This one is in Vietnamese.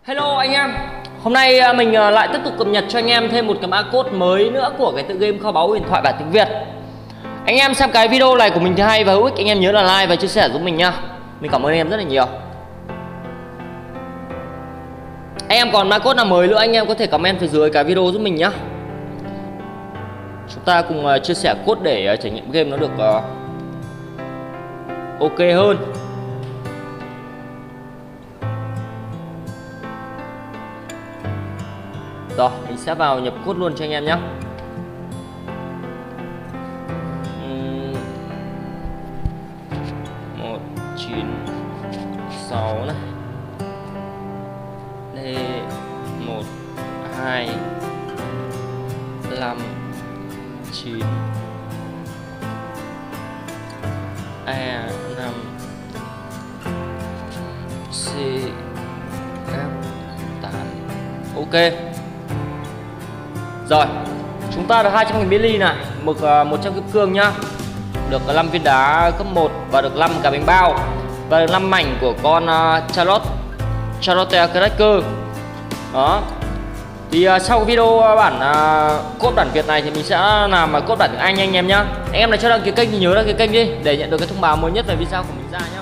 Hello anh em, hôm nay mình lại tiếp tục cập nhật cho anh em thêm một cái mã code mới nữa của cái tựa game kho báu huyền thoại bản tiếng Việt. Anh em xem cái video này của mình thì hay và hữu ích, anh em nhớ là like và chia sẻ giúp mình nhá. Mình cảm ơn anh em rất là nhiều. Anh em còn mã code nào mới nữa anh em có thể comment phía dưới cái video giúp mình nhá. Chúng ta cùng chia sẻ code để trải nghiệm game nó được ok hơn. Rồi, mình sẽ vào nhập code luôn cho anh em nhé. 196 này. D 1 2 5 9 E 5 C F 8. Ok. Rồi, chúng ta được 200.000 mili này, mực 100 kim cương nhá. Được 5 viên đá cấp 1 và được 5 cái bánh bao và được 5 mảnh của con Charlotte Cracker. Đó. Thì sau video bản code bản Việt này thì mình sẽ làm code bản tiếng Anh anh em nhá. Anh em nào chưa đăng ký kênh thì nhớ đăng ký kênh đi để nhận được cái thông báo mới nhất về video của mình ra nhá.